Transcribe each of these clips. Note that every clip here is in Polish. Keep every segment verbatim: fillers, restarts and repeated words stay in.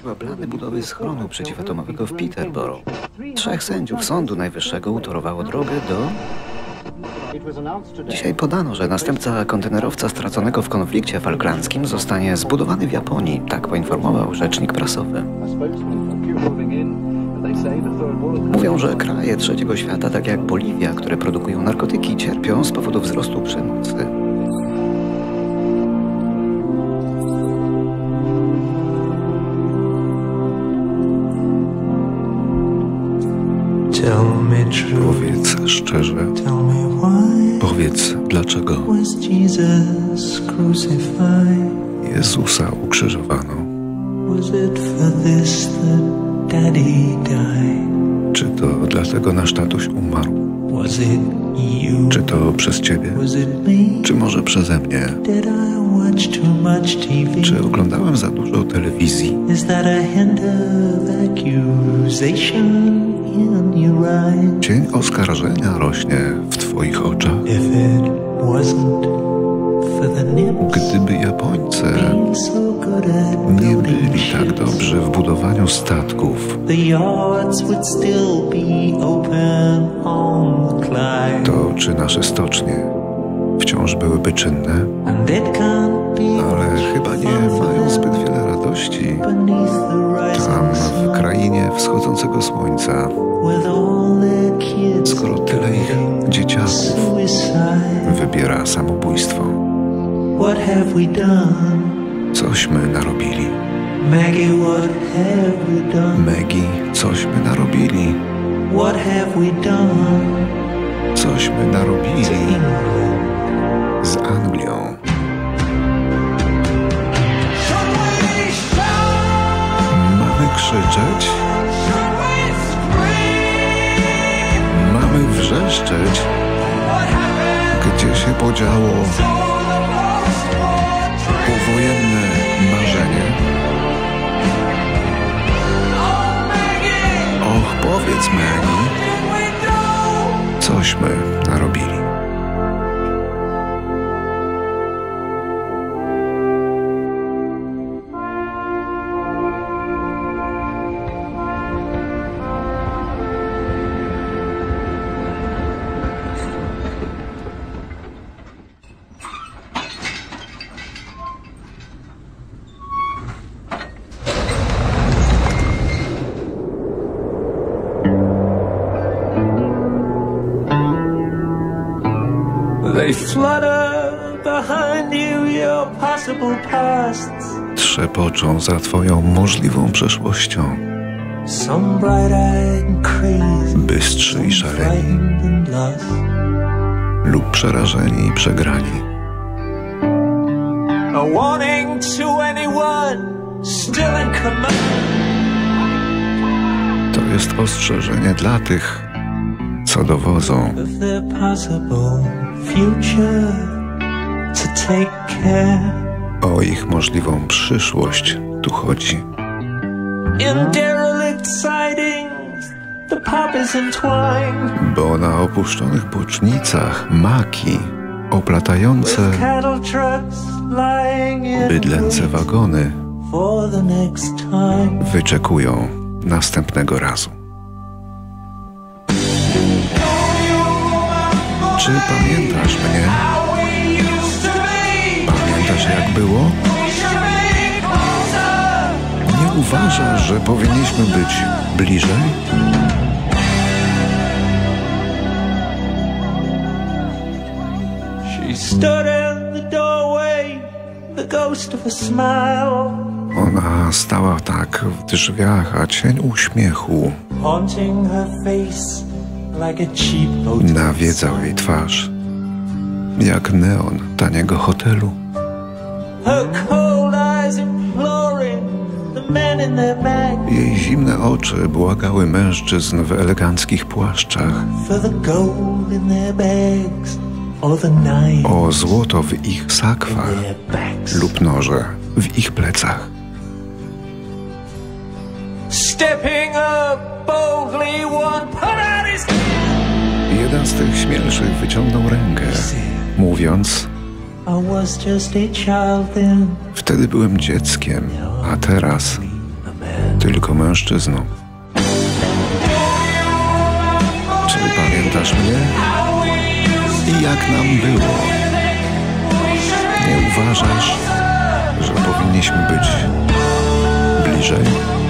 zgłosiła plany budowy schronu przeciwatomowego w Peterborough. Trzech sędziów Sądu Najwyższego utorowało drogę do... Dzisiaj podano, że następca kontenerowca straconego w konflikcie falklandzkim zostanie zbudowany w Japonii, tak poinformował rzecznik prasowy. Mówią, że kraje trzeciego świata, tak jak Boliwia, które produkują narkotyki, cierpią z powodu wzrostu przemocy. Powiedz szczerze. Powiedz, dlaczego Jezusa ukrzyżowano. Czy to dlatego nasz tatuś umarł? Czy to przez ciebie? Czy może przeze mnie? Czy oglądałem za dużo telewizji? Cień oskarżenia rośnie w twoich oczach. Gdyby Japońcy nie byli tak dobrzy w budowaniu statków, to czy nasze stocznie wciąż byłyby czynne? Ale chyba nie mają zbyt wiele radości tam w krainie wschodzącego słońca, skoro tyle ich dzieciaków wybiera samobójstwo. Cośmy narobili. Maggie, cośmy narobili. Cośmy narobili z Anglią. Mamy krzyczeć? Mamy wrzeszczeć? Gdzie się podziało powojenne marzenie? Och, powiedz, Maggie, cośmy narobili. They flutter behind you, your possible pasts. Trzepoczą za twoją możliwą przeszłością. Some bright-eyed and crazy, Bystrzy i szaleni, and lost. lub przerażeni i przegrani. A warning to anyone still in command. To jest ostrzeżenie dla tych, co dowodzą. Of their possible future to take care. O ich możliwą przyszłość tu chodzi. In derelict sidings, the poppies entwine. Bo na opuszczonych bocznicach maki oplatające With cattle trucks lying in bydlęce wait wagony for the next time. wyczekują następnego razu. Czy pamiętasz mnie? How we used to be. Pamiętasz, jak było? We should be closer. Nie uważasz, że powinniśmy być bliżej? She stood in the doorway, the ghost of a smile. Ona stała tak w drzwiach, a cień uśmiechu Haunting her face like a cheap hotel. nawiedzał jej twarz, jak neon taniego hotelu. Her cold eyes imploring the men in their bags Jej zimne oczy błagały mężczyzn w eleganckich płaszczach for the gold in their bags or the knife o złoto w ich sakwach in their backs. lub noże w ich plecach. Stepping up boldly, one put out his hand. Jeden z tych śmielszych wyciągnął rękę, mówiąc: I was just a child then, wtedy byłem dzieckiem, a teraz a man. tylko mężczyzną. Czy pamiętasz mnie? I jak nam było? Nie uważasz, że powinniśmy być bliżej?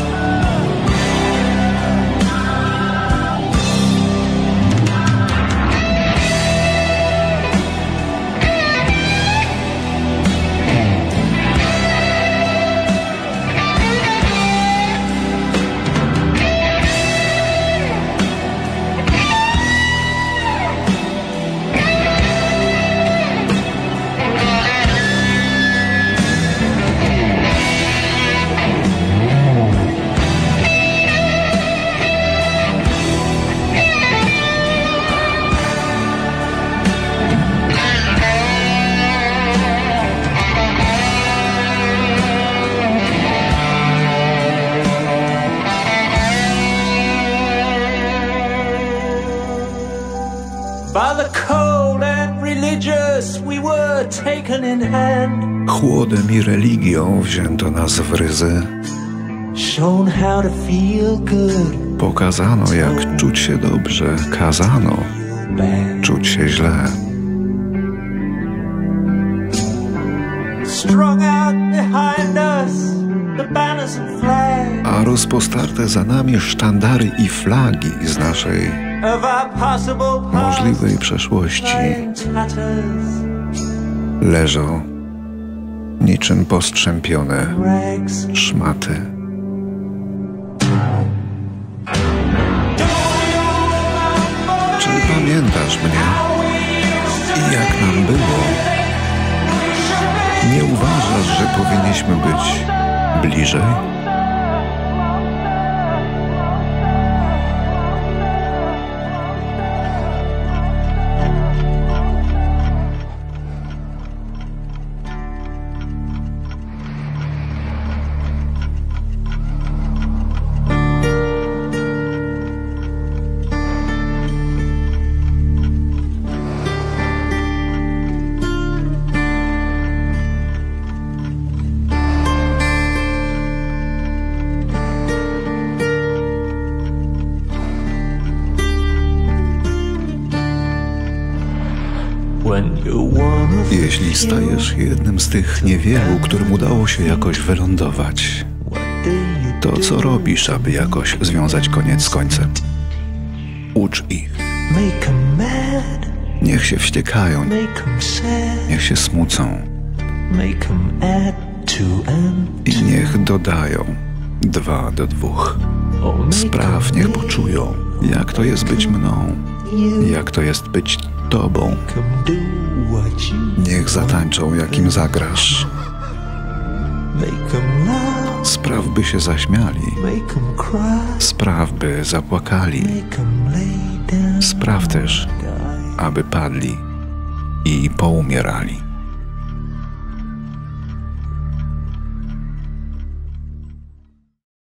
By the cold and religious we were taken in hand. Chłodem i religią wzięto nas w ryzy. Shown how to feel good. Pokazano, jak czuć się dobrze. Kazano czuć się źle. Strung out behind us the banners and flags. A rozpostarte za nami sztandary i flagi z naszej możliwej przeszłości leżą niczym postrzępione szmaty. Czy pamiętasz mnie? I jak nam było? Nie uważasz, że powinniśmy być bliżej? Jeśli stajesz jednym z tych niewielu, którym udało się jakoś wylądować, to co robisz, aby jakoś związać koniec z końcem? Ucz ich. Niech się wściekają, niech się smucą i niech dodają dwa do dwóch. Spraw, niech poczują, jak to jest być mną, jak to jest być Tobą. Niech zatańczą, jak im zagrasz. Spraw, by się zaśmiali. Spraw, by zapłakali. Spraw też, aby padli i poumierali.